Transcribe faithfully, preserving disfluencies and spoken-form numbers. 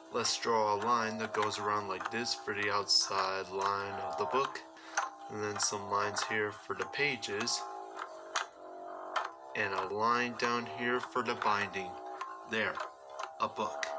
let's draw a line that goes around like this for the outside line of the book, and then some lines here for the pages, and a line down here for the binding. There, a book.